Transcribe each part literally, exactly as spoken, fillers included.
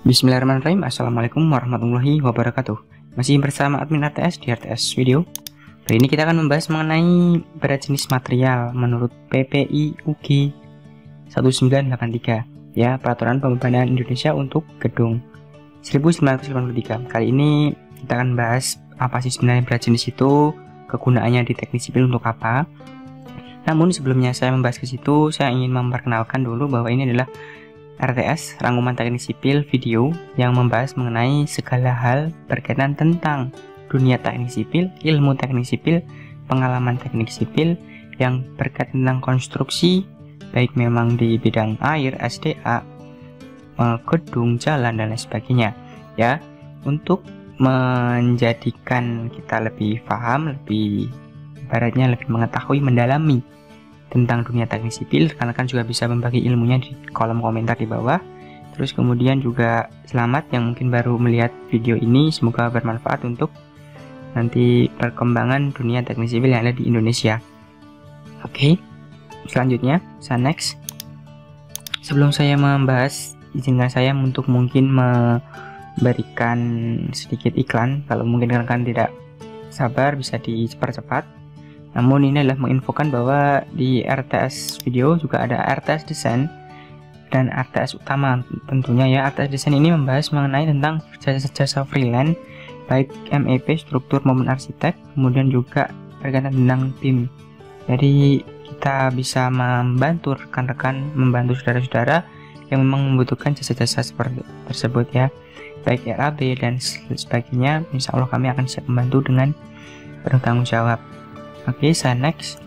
Bismillahirrahmanirrahim. Assalamualaikum warahmatullahi wabarakatuh. Masih bersama admin R T S di R T S Video. Kali ini kita akan membahas mengenai berat jenis material menurut P P I U G seribu sembilan ratus delapan puluh tiga, ya, Peraturan Pembebanan Indonesia untuk Gedung seribu sembilan ratus delapan puluh tiga. Kali ini kita akan bahas apa sih sebenarnya berat jenis itu, kegunaannya di teknik sipil untuk apa. Namun sebelumnya saya membahas ke situ, saya ingin memperkenalkan dulu bahwa ini adalah R T S, Rangkuman Teknik Sipil Video, yang membahas mengenai segala hal berkaitan tentang dunia teknik sipil, ilmu teknik sipil, pengalaman teknik sipil yang berkaitan tentang konstruksi, baik memang di bidang air, S D A, gedung, jalan, dan lain sebagainya, ya, untuk menjadikan kita lebih paham, lebih ibaratnya lebih mengetahui, mendalami tentang dunia teknik sipil. Karena kan juga bisa membagi ilmunya di kolom komentar di bawah. Terus kemudian juga selamat yang mungkin baru melihat video ini, semoga bermanfaat untuk nanti perkembangan dunia teknik sipil yang ada di Indonesia. Oke, selanjutnya saya next. Sebelum saya membahas, izinkan saya untuk mungkin memberikan sedikit iklan. Kalau mungkin rekan tidak sabar bisa dipercepat. Namun ini adalah menginfokan bahwa di R T S Video juga ada R T S Desain dan R T S Utama tentunya, ya. R T S Desain ini membahas mengenai tentang jasa-jasa freelance, baik M E P, struktur maupun arsitek, kemudian juga berkaitan tentang B I M. Jadi kita bisa membantu rekan-rekan, membantu saudara-saudara yang memang membutuhkan jasa-jasa seperti tersebut, ya, baik R A B dan sebagainya. Insya Allah kami akan siap membantu dengan bertanggung jawab. Oke, saya next.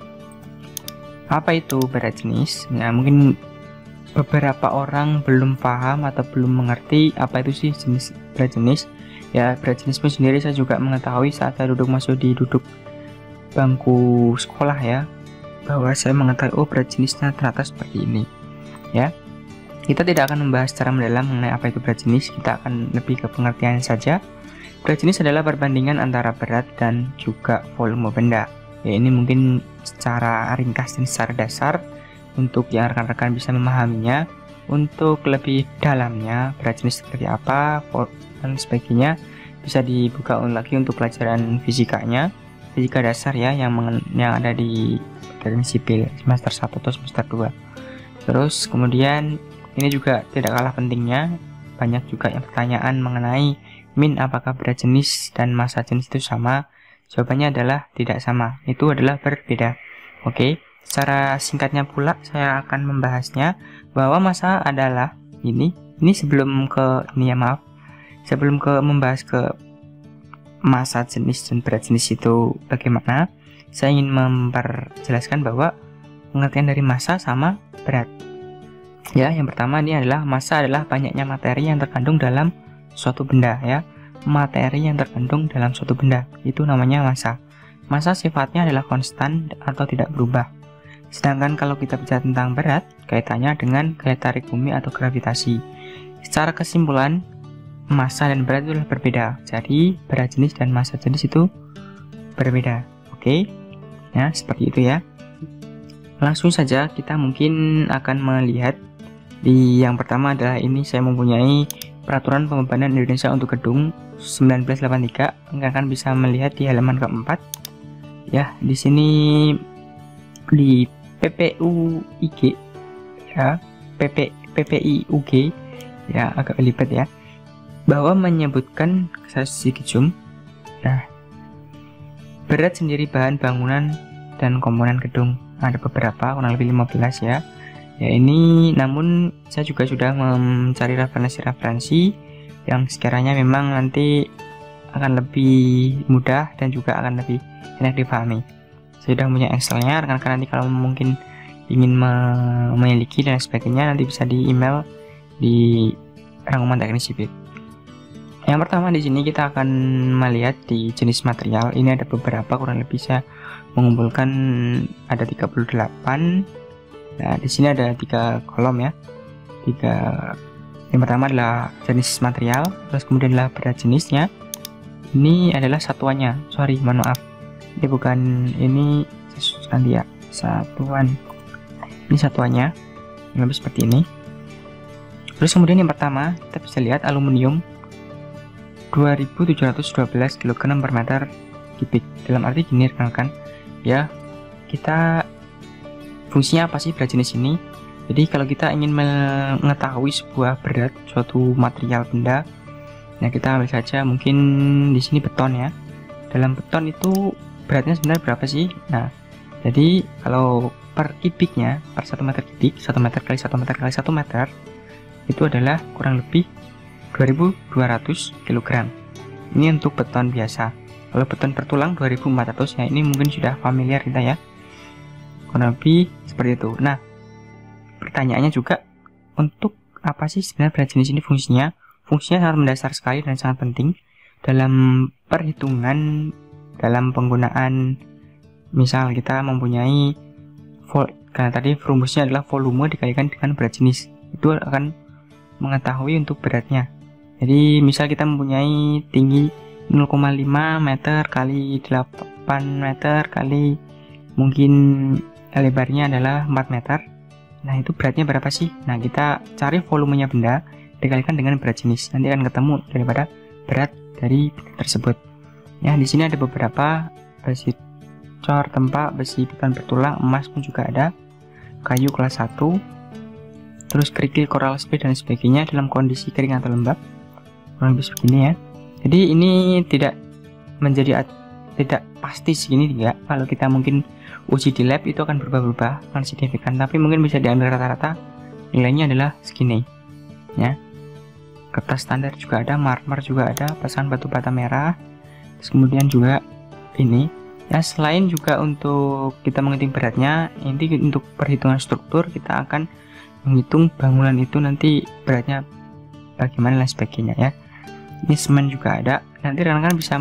Apa itu berat jenis? Nah, mungkin beberapa orang belum paham atau belum mengerti apa itu sih jenis berat jenis. Ya, berat jenis pun sendiri saya juga mengetahui saat saya duduk masuk di duduk bangku sekolah, ya, bahwa saya mengetahui oh berat jenisnya ternyata seperti ini, ya. Kita tidak akan membahas secara mendalam mengenai apa itu berat jenis, kita akan lebih ke pengertian saja. Berat jenis adalah perbandingan antara berat dan juga volume benda. Ya, ini mungkin secara ringkas dan secara dasar untuk yang rekan-rekan bisa memahaminya. Untuk lebih dalamnya, berat jenis seperti apa dan sebagainya bisa dibuka lagi untuk pelajaran fisikanya, fisika dasar, ya, yang yang ada di teknik sipil semester satu atau semester dua. Terus kemudian ini juga tidak kalah pentingnya, banyak juga yang pertanyaan mengenai Min, apakah berat jenis dan massa jenis itu sama? Jawabannya adalah tidak sama, itu adalah berbeda. Oke, secara singkatnya pula saya akan membahasnya bahwa massa adalah ini. Ini sebelum ke ini ya maaf, sebelum ke membahas ke massa jenis dan berat jenis itu bagaimana, saya ingin memperjelaskan bahwa pengertian dari massa sama berat. Ya, yang pertama ini adalah massa adalah banyaknya materi yang terkandung dalam suatu benda, ya, materi yang terkandung dalam suatu benda itu namanya massa. Massa sifatnya adalah konstan atau tidak berubah. Sedangkan kalau kita bicara tentang berat, kaitannya dengan gaya tarik bumi atau gravitasi. Secara kesimpulan, massa dan berat itu adalah berbeda. Jadi berat jenis dan massa jenis itu berbeda. Oke, ya, seperti itu, ya. Langsung saja kita mungkin akan melihat di yang pertama adalah ini saya mempunyai Peraturan Pembebanan Indonesia untuk Gedung seribu sembilan ratus delapan puluh tiga. Rekan bisa melihat di halaman keempat, ya, di sini di P P U I G, ya, P P P P I U G, ya, agak belibet, ya, bahwa menyebutkan saya sedikit zoom. Nah, berat sendiri bahan bangunan dan komponen gedung ada beberapa, kurang lebih lima belas, ya. Ya, ini namun saya juga sudah mencari referensi-referensi yang sekiranya memang nanti akan lebih mudah dan juga akan lebih enak dipahami. Saya sudah punya Excelnya, rekan-rekan nanti kalau mungkin ingin memiliki dan sebagainya nanti bisa di email di Rangkuman Teknik Sipil. Yang pertama di sini kita akan melihat di jenis material. Ini ada beberapa, kurang lebih saya mengumpulkan ada tiga puluh delapan. Nah, di sini ada tiga kolom, ya. Tiga. Yang pertama adalah jenis material, terus kemudian adalah berat jenisnya. Ini adalah satuannya. Sorry, mohon maaf. Ini bukan ini nanti, ya. Satuan. Ini satuannya. Lebih seperti ini. Terus kemudian yang pertama kita bisa lihat aluminium dua ribu tujuh ratus dua belas kilogram per meter kubik. Dalam arti gini rekan-rekan ya, kita fungsinya apa sih berat jenis ini? Jadi kalau kita ingin mengetahui sebuah berat suatu material benda, nah kita ambil saja mungkin di sini beton ya. Dalam beton itu beratnya sebenarnya berapa sih? Nah, jadi kalau per kubiknya, per satu meter kubik, satu meter kali satu meter kali satu meter itu adalah kurang lebih dua ribu dua ratus kilogram. Ini untuk beton biasa. Kalau beton bertulang dua ribu empat ratus ya, ini mungkin sudah familiar kita ya. Kurang lebih seperti itu. Nah, pertanyaannya juga, untuk apa sih sebenarnya berat jenis ini fungsinya? Fungsinya sangat mendasar sekali dan sangat penting dalam perhitungan, dalam penggunaan. Misal kita mempunyai vol, karena tadi rumusnya adalah volume dikalikan dengan berat jenis, itu akan mengetahui untuk beratnya. Jadi misal kita mempunyai tinggi nol koma lima meter kali delapan meter kali mungkin lebarnya adalah empat meter. Nah, itu beratnya berapa sih? Nah, kita cari volumenya benda dikalikan dengan berat jenis. Nanti akan ketemu daripada berat dari benda tersebut. Ya, di sini ada beberapa besi cor, tempat, besi beton bertulang, emas pun juga ada, kayu kelas satu, terus kerikil, coral speed dan sebagainya dalam kondisi kering atau lembab. Kurang lebih begini ya. Jadi ini tidak menjadi tidak pasti segini tidak. Kalau kita mungkin uji di lab itu akan berubah-ubah, akan signifikan, tapi mungkin bisa diambil rata-rata nilainya adalah segini ya. Kertas standar juga ada, marmer juga ada, pesan batu bata merah. Terus kemudian juga ini ya, selain juga untuk kita menghitung beratnya, ini untuk perhitungan struktur kita akan menghitung bangunan itu nanti beratnya bagaimana dan sebagainya ya. Ini semen juga ada, nanti rekan-rekan bisa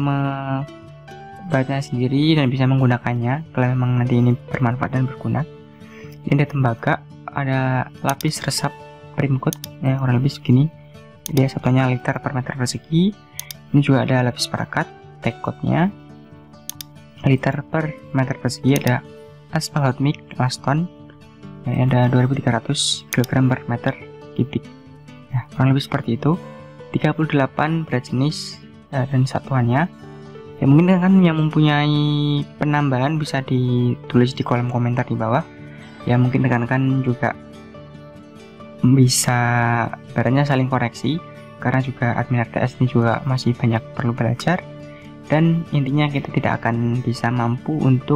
membacanya sendiri dan bisa menggunakannya kalau memang nanti ini bermanfaat dan berguna. Ini ada tembaga, ada lapis resap primcoat ya, kurang lebih segini, dia satunya liter per meter persegi. Ini juga ada lapis parakat, tekotnya liter per meter persegi. Ada aspal hot mix laston ya, ada dua ribu tiga ratus kilogram per meter kubik ya, kurang lebih seperti itu. Tiga puluh delapan berat jenis ya, dan satuannya ya. Mungkin kan yang mempunyai penambahan bisa ditulis di kolom komentar di bawah ya. Mungkin rekan-rekan juga bisa barangnya saling koreksi, karena juga admin R T S ini juga masih banyak perlu belajar, dan intinya kita tidak akan bisa mampu untuk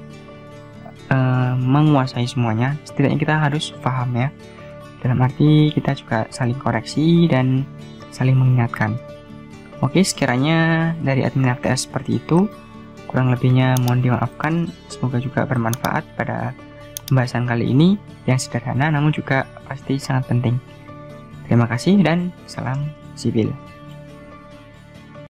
uh, menguasai semuanya. Setidaknya kita harus paham ya, dalam arti kita juga saling koreksi dan saling mengingatkan. Oke, sekiranya dari admin R T S seperti itu, kurang lebihnya mohon dimaafkan. Semoga juga bermanfaat pada pembahasan kali ini yang sederhana namun juga pasti sangat penting. Terima kasih dan salam sipil.